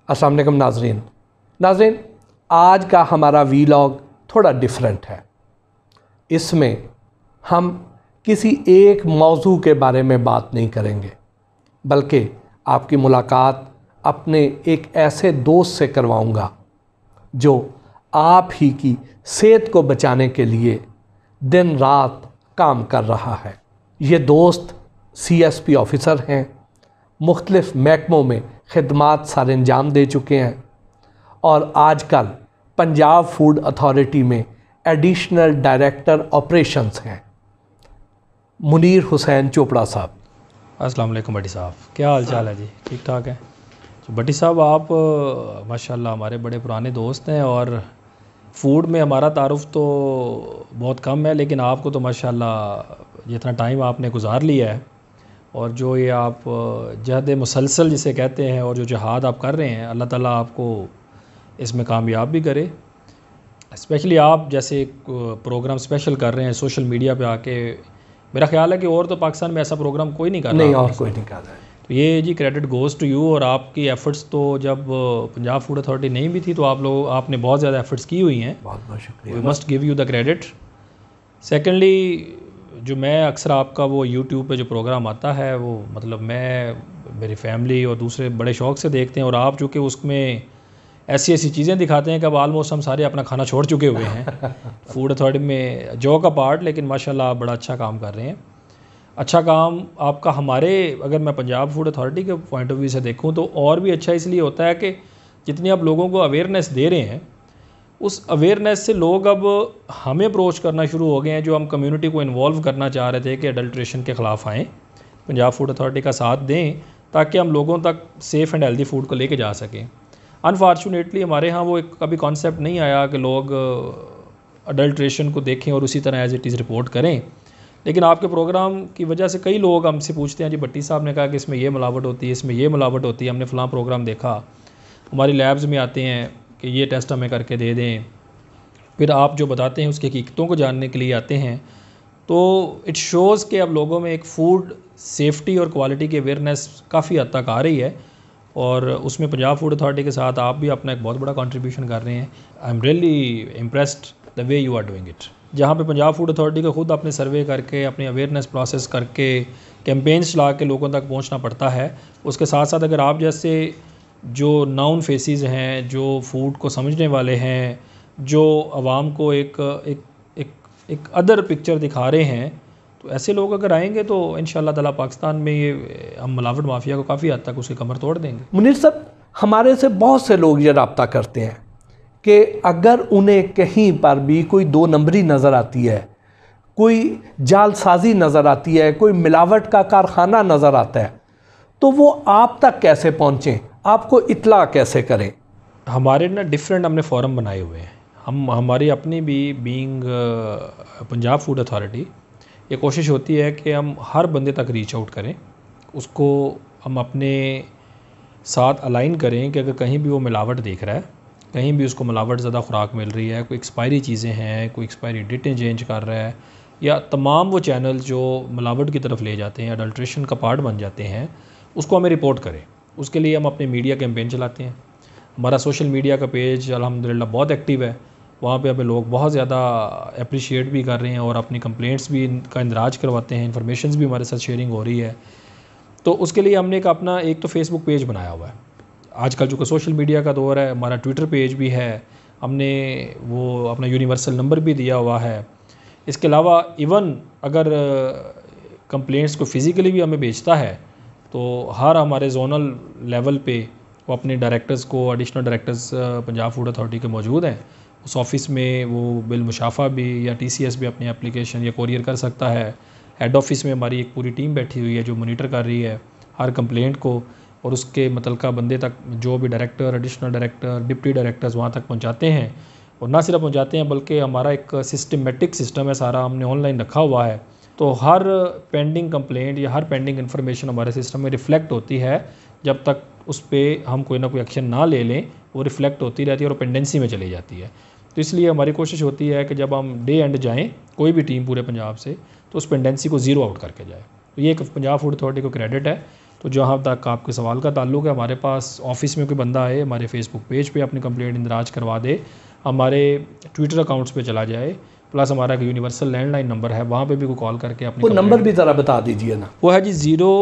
अस्सलाम वालेकुम नाज़रीन, आज का हमारा वीलॉग थोड़ा डिफरेंट है। इसमें हम किसी एक मौजू के बारे में बात नहीं करेंगे, बल्कि आपकी मुलाकात अपने एक ऐसे दोस्त से करवाऊंगा जो आप ही की सेहत को बचाने के लिए दिन रात काम कर रहा है। ये दोस्त CSP ऑफ़िसर हैं, मुख्तलिफ़ महकमों में खिदमात सर अंजाम दे चुके हैं और आजकल पंजाब फूड अथॉरिटी में एडिशनल डायरेक्टर ऑपरेशंस हैं। मुनीर हुसैन चोपड़ा साहब। अस्सलाम वालेकुम भट्टी साहब, क्या हाल चाल है जी? ठीक ठाक है। तो भट्टी साहब, आप माशाल्लाह हमारे बड़े पुराने दोस्त हैं और फ़ूड में हमारा तारुफ़ तो बहुत कम है, लेकिन आपको तो माशाल्लाह जितना टाइम आपने गुजार लिया है और जो ये आप जहद मुसलसल जिसे कहते हैं और जो जहाद आप कर रहे हैं, अल्लाह ताला आपको इसमें कामयाब भी करे। स्पेशली आप जैसे प्रोग्राम स्पेशल कर रहे हैं सोशल मीडिया पे आके, मेरा ख्याल है कि और तो पाकिस्तान में ऐसा प्रोग्राम कोई नहीं कर रहा। नहीं, और कोई नहीं कर रहा है। तो ये जी क्रेडिट गोज़ टू यू। और आपकी एफ़र्ट्स तो जब पंजाब फूड अथॉरिटी नहीं भी थी तो आपने बहुत ज़्यादा एफ़र्ट्स की हुई हैं। बहुत बहुत शुक्रिया। We must give you the credit. Secondly, जो मैं अक्सर आपका वो यूट्यूब पे जो प्रोग्राम आता है वो मतलब मेरी फैमिली और दूसरे बड़े शौक़ से देखते हैं, और आप चूँकि उसमें ऐसी ऐसी चीज़ें दिखाते हैं कि अब आलमोस्ट हम सारे अपना खाना छोड़ चुके हुए हैं फूड अथॉरिटी में, जॉक अपार्ट, लेकिन माशाल्लाह आप बड़ा अच्छा काम कर रहे हैं। अच्छा काम आपका हमारे, अगर मैं पंजाब फूड अथॉरिटी के पॉइंट ऑफ व्यू से देखूं तो और भी अच्छा इसलिए होता है कि जितनी आप लोगों को अवेयरनेस दे रहे हैं, उस अवेयरनेस से लोग अब हमें अप्रोच करना शुरू हो गए हैं, जो हम कम्युनिटी को इन्वॉल्व करना चाह रहे थे कि अडल्ट्रेशन के ख़िलाफ़ आएँ, पंजाब फूड अथॉरिटी का साथ दें ताकि हम लोगों तक सेफ़ एंड हेल्दी फूड को लेके जा सकें। अनफॉर्चुनेटली हमारे यहाँ वो एक कभी कॉन्सेप्ट नहीं आया कि लोग अडल्ट्रेशन को देखें और उसी तरह एज़ इट इज़ रिपोर्ट करें। लेकिन आपके प्रोग्राम की वजह से कई लोग हमसे पूछते हैं, जी भट्टी साहब ने कहा कि इसमें ये मिलावट होती है, इसमें ये मिलावट होती है, हमने फ़लाँ प्रोग्राम देखा, हमारी लैब्स में आते हैं कि ये टेस्ट हमें करके दे दें, फिर आप जो बताते हैं उसकी हकीकतों को जानने के लिए आते हैं। तो इट शोज़ कि अब लोगों में एक फ़ूड सेफ्टी और क्वालिटी की अवेयरनेस काफ़ी हद तक आ रही है, और उसमें पंजाब फूड अथॉरिटी के साथ आप भी अपना एक बहुत बड़ा कंट्रीब्यूशन कर रहे हैं। I am really impressed the way you are doing it. जहाँ पे पंजाब फूड अथॉरिटी को खुद अपने सर्वे करके, अपनी अवेयरनेस प्रोसेस करके, कैंपेन्स चला के लोगों तक पहुँचना पड़ता है, उसके साथ साथ अगर आप जैसे जो नाउन फेसेस हैं, जो फूड को समझने वाले हैं, जो आवाम को एक अदर पिक्चर दिखा रहे हैं, तो ऐसे लोग अगर आएंगे तो इंशाअल्लाह ताला पाकिस्तान में ये हम मिलावट माफिया को काफ़ी हद तक उसकी कमर तोड़ देंगे। मुनीर साहब, हमारे से बहुत से लोग ये रब्ता करते हैं कि अगर उन्हें कहीं पर भी कोई दो नंबरी नज़र आती है, कोई जालसाजी नज़र आती है, कोई मिलावट का कारखाना नज़र आता है, तो वो आप तक कैसे पहुँचें, आपको इत्तला कैसे करें? हमारे ना डिफरेंट हमने फोरम बनाए हुए हैं। हमारी अपनी भी बीइंग पंजाब फूड अथॉरिटी, ये कोशिश होती है कि हम हर बंदे तक रीच आउट करें, उसको हम अपने साथ अलाइन करें कि अगर कहीं भी वो मिलावट देख रहा है, कहीं भी उसको मिलावट ज़्यादा खुराक मिल रही है, कोई एक्सपायरी चीज़ें हैं, कोई एक्सपायरी डेटें चेंज कर रहा है, या तमाम वो चैनल जो मिलावट की तरफ ले जाते हैं, अडल्ट्रेशन का पार्ट बन जाते हैं, उसको हमें रिपोर्ट करें। उसके लिए हम अपने मीडिया कैंपेन चलाते हैं। हमारा सोशल मीडिया का पेज अल्हम्दुलिल्लाह बहुत एक्टिव है, वहाँ पे हमें लोग बहुत ज़्यादा अप्रिशिएट भी कर रहे हैं और अपनी कंप्लेंट्स भी का इंदराज करवाते हैं, इन्फॉर्मेशन भी हमारे साथ शेयरिंग हो रही है। तो उसके लिए हमने एक तो फेसबुक पेज बनाया हुआ है। आजकल चूँकि सोशल मीडिया का दौर है, हमारा ट्विटर पेज भी है, हमने वो अपना यूनिवर्सल नंबर भी दिया हुआ है। इसके अलावा इवन अगर कंप्लेंट्स को फ़िज़िकली भी हमें भेजता है तो हर हमारे जोनल लेवल पे वो अपने डायरेक्टर्स को, additional directors Punjab food authority के मौजूद हैं। उस ऑफ़िस में वो बिल मुशाफा भी या TCS भी अपनी एप्लीकेशन या कोरियर कर सकता है। हेड ऑफ़िस में हमारी एक पूरी टीम बैठी हुई है जो मॉनिटर कर रही है हर कंप्लेंट को, और उसके मुतल्लिका बंदे तक जो भी director, additional director, deputy directors वहाँ तक पहुँचाते हैं। और ना सिर्फ पहुँचाते हैं बल्कि हमारा एक सिस्टमेटिक सिस्टम है, सारा हमने ऑनलाइन रखा हुआ है। तो हर पेंडिंग कंप्लेंट या हर पेंडिंग इन्फॉर्मेशन हमारे सिस्टम में रिफ़्लेक्ट होती है। जब तक उस पर हम कोई ना कोई एक्शन ना ले लें, वो रिफ़्लेक्ट होती रहती है और पेंडेंसी में चली जाती है। तो इसलिए हमारी कोशिश होती है कि जब हम डे एंड जाएँ, कोई भी टीम पूरे पंजाब से, तो उस पेंडेंसी को ज़ीरो आउट करके जाए। तो ये एक पंजाब फूड अथॉरिटी को क्रेडिट है। तो जहाँ तक आपके सवाल का ताल्लुक है, हमारे पास ऑफिस में कोई बंदा आए, हमारे फेसबुक पेज पे अपनी कंप्लेंट इंदराज करवा दे, हमारे ट्विटर अकाउंट्स पे चला जाए, प्लस हमारा एक यूनिवर्सल लैंडलाइन नंबर है, वहाँ पे भी कोई कॉल करके अपनी वो नंबर भी ज़रा बता दीजिए ना। वो है जी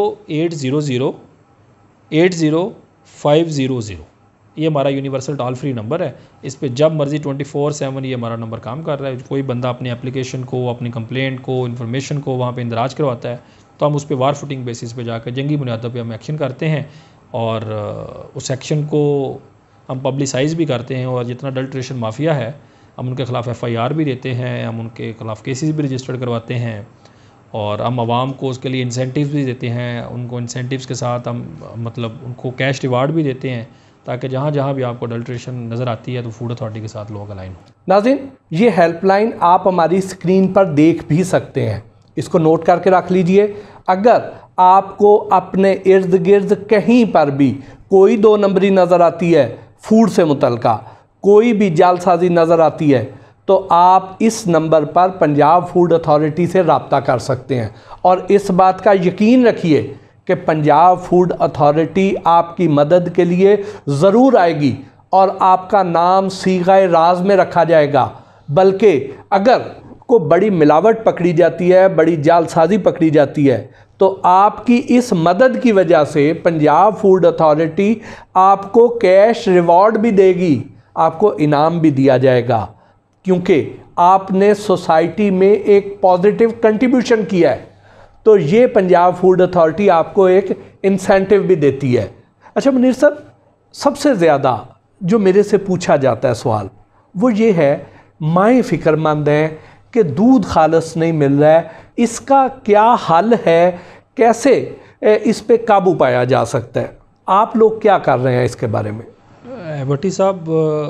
0800 800500। ये हमारा यूनिवर्सल टॉल फ्री नंबर है। इस पे जब मर्ज़ी 24/7 ये हमारा नंबर काम कर रहा है। कोई बंदा अपनी एप्लीकेशन को, अपनी कंप्लेंट को, इन्फॉर्मेशन को वहाँ पे इंदराज करवाता है, तो हम उस पर वार फुटिंग बेसिस पे जाकर जंगी बुनियादों पे हम एक्शन करते हैं और उस एक्शन को हम पब्लिसाइज़ भी करते हैं। और जितना अडल्ट्रेशन माफिया है, हम उनके ख़िलाफ़ FIR भी देते हैं, हम उनके ख़िलाफ़ केसेस भी रजिस्टर करवाते हैं और हम आवाम को उसके लिए इंसेंटिव्स भी देते हैं। उनको इंसेंटिव्स के साथ हम मतलब उनको कैश रिवार्ड भी देते हैं, ताकि जहाँ जहाँ भी आपको अडल्ट्रेशन नज़र आती है तो फूड अथॉरिटी के साथ लोग अलाइन हो। नाज़रीन, ये हेल्पलाइन आप हमारी स्क्रीन पर देख भी सकते हैं, इसको नोट करके रख लीजिए। अगर आपको अपने इर्द गिर्द कहीं पर भी कोई 2 नंबरी नज़र आती है, फूड से मुतल्लिका कोई भी जालसाजी नज़र आती है, तो आप इस नंबर पर पंजाब फूड अथॉरिटी से रब्ता कर सकते हैं। और इस बात का यकीन रखिए कि पंजाब फूड अथॉरिटी आपकी मदद के लिए ज़रूर आएगी और आपका नाम सीगाए राज में रखा जाएगा। बल्कि अगर को बड़ी मिलावट पकड़ी जाती है, बड़ी जालसाजी पकड़ी जाती है, तो आपकी इस मदद की वजह से पंजाब फूड अथॉरिटी आपको कैश रिवॉर्ड भी देगी, आपको इनाम भी दिया जाएगा, क्योंकि आपने सोसाइटी में एक पॉजिटिव कंट्रीब्यूशन किया है। तो ये पंजाब फूड अथॉरिटी आपको एक इंसेंटिव भी देती है। अच्छा मुनीर साहब, सबसे ज़्यादा जो मेरे से पूछा जाता है सवाल वो ये है, माएँ फ़िक्रमंद हैं कि दूध खालस नहीं मिल रहा है, इसका क्या हल है, कैसे इस पे काबू पाया जा सकता है? आप लोग क्या कर रहे हैं इसके बारे में? भट्टी साहब,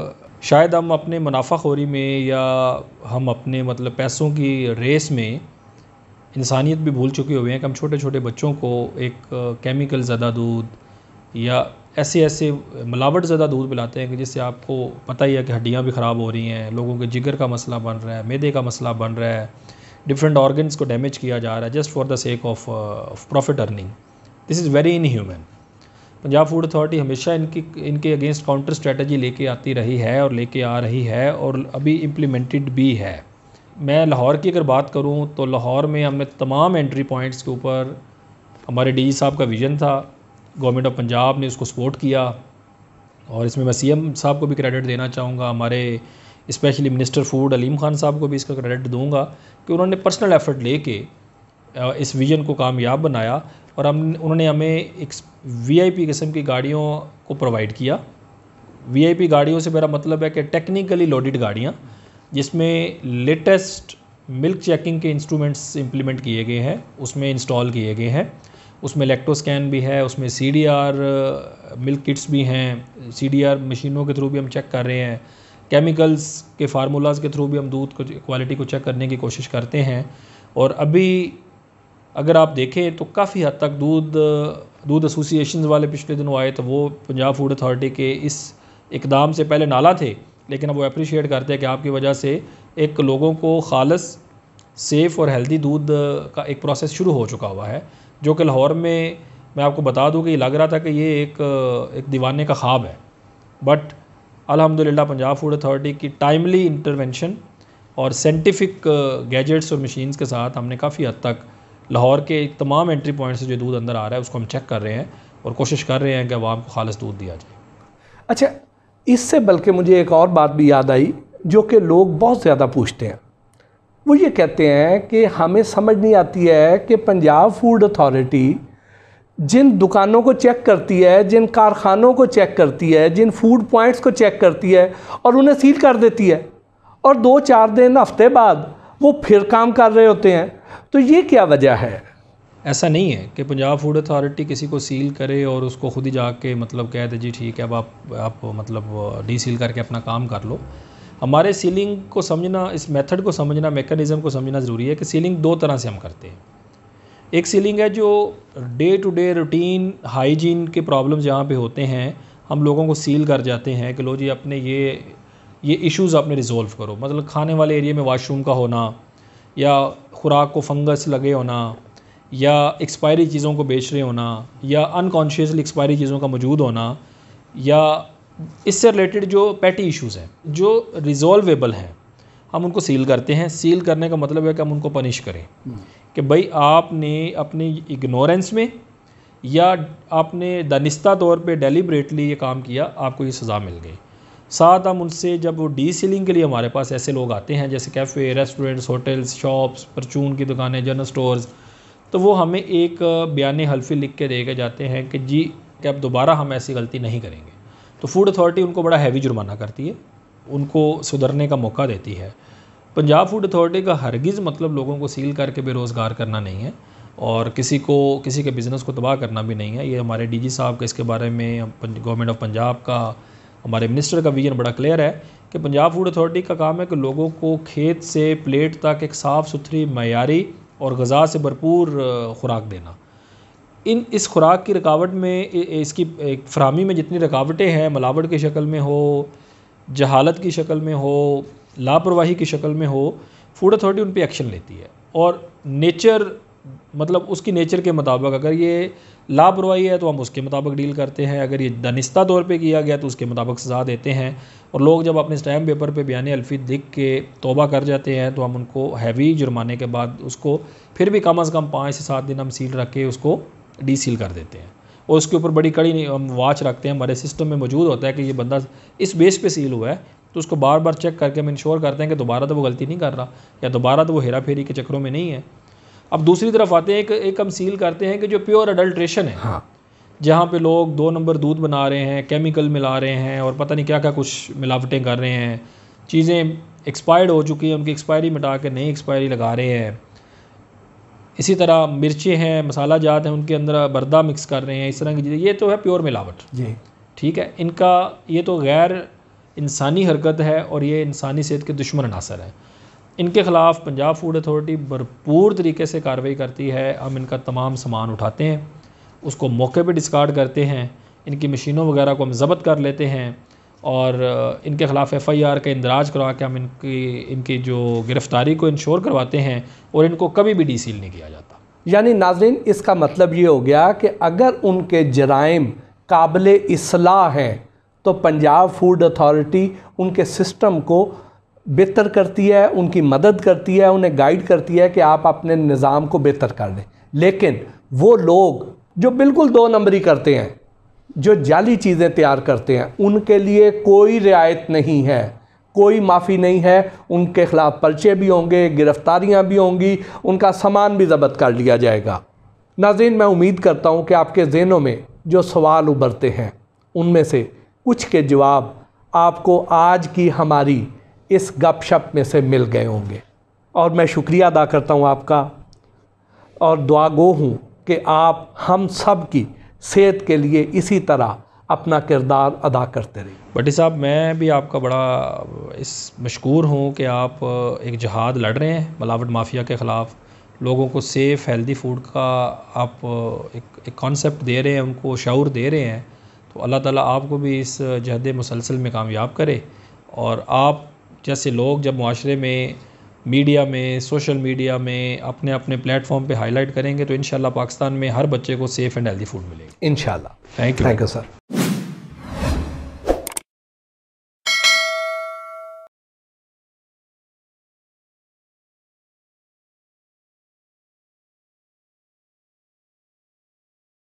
शायद हम अपने मुनाफाखोरी में या हम अपने मतलब पैसों की रेस में इंसानियत भी भूल चुके हुए हैं कि हम छोटे छोटे बच्चों को एक केमिकल ज़्यादा दूध या ऐसे मिलावट ज़्यादा दूध पिलाते हैं कि जिससे आपको पता ही है कि हड्डियां भी ख़राब हो रही हैं, लोगों के जिगर का मसला बन रहा है, मैदे का मसला बन रहा है, डिफरेंट ऑर्गन्स को डैमेज किया जा रहा है just for the sake of profit earning. This is very inhuman. Punjab food authority हमेशा इनके अगेंस्ट काउंटर स्ट्रेटजी लेके आती रही है और लेके आ रही है और अभी इम्प्लीमेंटेड भी है। मैं लाहौर की अगर बात करूं तो लाहौर में हमने तमाम एंट्री पॉइंट्स के ऊपर, हमारे DG साहब का विज़न था, गवर्नमेंट ऑफ पंजाब ने उसको सपोर्ट किया और इसमें मैं CM साहब को भी क्रेडिट देना चाहूँगा, हमारे specially minister food Aleem Khan साहब को भी इसका क्रेडिट दूँगा कि उन्होंने पर्सनल एफर्ट लेके इस विज़न को कामयाब बनाया और उन्होंने हमें एक VIP किस्म की गाड़ियों को प्रोवाइड किया। VIP गाड़ियों से मेरा मतलब है कि टेक्निकली लोडेड गाड़ियाँ जिसमें लेटेस्ट मिल्क चेकिंग के इंस्ट्रूमेंट्स इम्प्लीमेंट किए गए हैं, उसमें इंस्टॉल किए गए हैं। उसमें लैक्टोस्कैन भी है, उसमें CDR मिल्क किट्स भी हैं, CDR मशीनों के थ्रू भी हम चेक कर रहे हैं, केमिकल्स के फार्मूलाज के थ्रू भी हम दूध को क्वालिटी को चेक करने की कोशिश करते हैं। और अभी अगर आप देखें तो काफ़ी हद तक दूध एसोसिएशन वाले पिछले दिनों आए तो वो पंजाब फूड अथॉरिटी के इस इकदाम से पहले नाला थे, लेकिन अब वो अप्रिशिएट करते हैं कि आपकी वजह से एक लोगों को खालस, सेफ़ और हेल्दी दूध का एक प्रोसेस शुरू हो चुका हुआ है, जो कि लाहौर में मैं आपको बता दूं कि लग रहा था कि ये एक दीवाने का ख्वाब है। बट अल्हम्दुलिल्लाह पंजाब फूड अथॉरिटी की टाइमली इंटरवेंशन और साइंटिफिक गैजेट्स और मशीन्स के साथ हमने काफ़ी हद तक लाहौर के तमाम एंट्री पॉइंट से जो दूध अंदर आ रहा है उसको हम चेक कर रहे हैं और कोशिश कर रहे हैं कि आवाम को खालिस दूध दिया जाए। अच्छा, इससे बल्कि मुझे एक और बात भी याद आई जो कि लोग बहुत ज़्यादा पूछते हैं। वो ये कहते हैं कि हमें समझ नहीं आती है कि पंजाब फूड अथॉरिटी जिन दुकानों को चेक करती है, जिन कारखानों को चेक करती है, जिन फूड पॉइंट्स को चेक करती है और उन्हें सील कर देती है और 2-4 दिन हफ्ते बाद वो फिर काम कर रहे होते हैं, तो ये क्या वजह है? ऐसा नहीं है कि पंजाब फूड अथॉरिटी किसी को सील करे और उसको खुद ही जाके मतलब कह दे जी ठीक है अब आप मतलब डीसील करके अपना काम कर लो। हमारे सीलिंग को समझना, इस मेथड को समझना, मैकेनिज़्म को समझना ज़रूरी है कि सीलिंग 2 तरह से हम करते हैं। एक सीलिंग है जो day to day routine hygiene के प्रॉब्लम्स जहाँ पे होते हैं हम लोगों को सील कर जाते हैं कि लो जी अपने ये इश्यूज़ आपने रिज़ोल्व करो। मतलब खाने वाले एरिया में वाशरूम का होना या खुराक को फंगस लगे होना या एक्सपायरी चीज़ों को बेच रहे होना या अनकॉन्शियसली एक्सपायरी चीज़ों का मौजूद होना या इससे रिलेटेड जो पैटी इश्यूज़ हैं जो रिजॉल्वेबल हैं हम उनको सील करते हैं। सील करने का मतलब है कि हम उनको पनिश करें कि भाई आपने अपनी इग्नोरेंस में या आपने दानिस्ता तौर पे डेलिबरेटली ये काम किया, आपको ये सज़ा मिल गई। साथ हम उनसे जब वो डी सीलिंग के लिए हमारे पास ऐसे लोग आते हैं जैसे कैफ़े, रेस्टोरेंट्स, होटल्स, शॉप्स, परचून की दुकानें, जनरल स्टोर्स, तो वो हमें एक बयान हल्फी लिख के दे के जाते हैं कि जी कि अब दोबारा हम ऐसी गलती नहीं करेंगे। तो फूड अथॉरिटी उनको बड़ा हैवी जुर्माना करती है, उनको सुधरने का मौका देती है। पंजाब फूड अथॉरिटी का हरगिज़ मतलब लोगों को सील करके बेरोज़गार करना नहीं है और किसी के बिज़नेस को तबाह करना भी नहीं है। ये हमारे डीजी साहब का इसके बारे में गवर्नमेंट ऑफ पंजाब का, हमारे मिनिस्टर का विजन बड़ा क्लियर है कि पंजाब फूड अथॉरिटी का काम है कि लोगों को खेत से प्लेट तक एक साफ़ सुथरी, मयारी और ग़िज़ा से भरपूर खुराक देना। इस खुराक की रुकावट में, इसकी एक फराहमी में जितनी रुकावटें हैं, मिलावट की शक्ल में हो, जहालत की शक्ल में हो, लापरवाही की शक्ल में हो, फूड अथॉरिटी उन पे एक्शन लेती है। और नेचर मतलब उसकी नेचर के मुताबिक अगर ये लापरवाही है तो हम उसके मुताबिक डील करते हैं, अगर ये दानिस्ता तौर पे किया गया तो उसके मुताबिक सज़ा देते हैं। और लोग जब अपने स्टैम्प पेपर पे बयान हल्फी लिख के तौबा कर जाते हैं तो हम उनको हैवी जुर्माने के बाद उसको फिर भी कम अज़ कम 5 से 7 दिन हम सील रख के उसको डी सील कर देते हैं। और उसके ऊपर बड़ी कड़ी हम वॉच रखते हैं, हमारे सिस्टम में मौजूद होता है कि ये बंदा इस बेस पे सील हुआ है, तो उसको बार बार चेक करके हम इंश्योर करते हैं कि दोबारा तो वो गलती नहीं कर रहा या दोबारा तो वो हेरा फेरी के चक्करों में नहीं है। अब दूसरी तरफ आते हैं एक हम सील करते हैं कि जो प्योर अडल्ट्रेशन है, हाँ, जहाँ पे लोग 2 नंबर दूध बना रहे हैं, केमिकल मिला रहे हैं और पता नहीं क्या क्या कुछ मिलावटें कर रहे हैं, चीज़ें एक्सपायर्ड हो चुकी हैं, उनकी एक्सपायरी मिटा के नई एक्सपायरी लगा रहे हैं। इसी तरह मिर्चें हैं, मसाला जात हैं, उनके अंदर बर्दा मिक्स कर रहे हैं, इस तरह की चीज़ें, ये तो है प्योर मिलावट जी, ठीक है। इनका ये तो गैर इंसानी हरकत है और ये इंसानी सेहत के दुश्मन अनासर है। इनके ख़िलाफ़ पंजाब फूड अथॉरिटी भरपूर तरीके से कार्रवाई करती है। हम इनका तमाम सामान उठाते हैं, उसको मौके पे डिस्कार्ड करते हैं, इनकी मशीनों वगैरह को हम ज़ब्त कर लेते हैं और इनके ख़िलाफ़ FIR का इंदराज करवा के हम इनकी जो गिरफ़्तारी को इंश्योर करवाते हैं और इनको कभी भी डी सील नहीं किया जाता। यानी नाज़रीन, इसका मतलब ये हो गया कि अगर उनके जराइम काबिल इस्लाह हैं तो पंजाब फूड अथॉरिटी उनके सिस्टम को बेहतर करती है, उनकी मदद करती है, उन्हें गाइड करती है कि आप अपने निज़ाम को बेहतर कर लें। लेकिन वो लोग जो बिल्कुल 2 नंबरी करते हैं, जो जाली चीज़ें तैयार करते हैं, उनके लिए कोई रियायत नहीं है, कोई माफ़ी नहीं है। उनके ख़िलाफ़ पर्चे भी होंगे, गिरफ़्तारियाँ भी होंगी, उनका सामान भी ज़ब्त कर लिया जाएगा। नाज़रीन, मैं उम्मीद करता हूँ कि आपके ज़हनों में जो सवाल उभरते हैं उनमें से कुछ के जवाब आपको आज की हमारी इस गपशप में से मिल गए होंगे और मैं शुक्रिया अदा करता हूँ आपका और दुआगो हूँ कि आप हम सब की सेहत के लिए इसी तरह अपना किरदार अदा करते रहिए। भट्टी साहब, मैं भी आपका बड़ा मशकूर हूँ कि आप एक जहाद लड़ रहे हैं मिलावट माफिया के ख़िलाफ़। लोगों को सेफ़ हेल्दी फूड का आप एक कॉन्सेप्ट दे रहे हैं, उनको शऊर दे रहे हैं। तो अल्लाह ताला आपको भी इस जहद मुसलसल में कामयाब करे और आप जैसे लोग जब मुआशरे में, मीडिया में, सोशल मीडिया में अपने अपने प्लेटफॉर्म पे हाईलाइट करेंगे तो इंशाल्लाह पाकिस्तान में हर बच्चे को सेफ़ एंड हेल्दी फूड मिलेगा इंशाल्लाह। Thank you sir.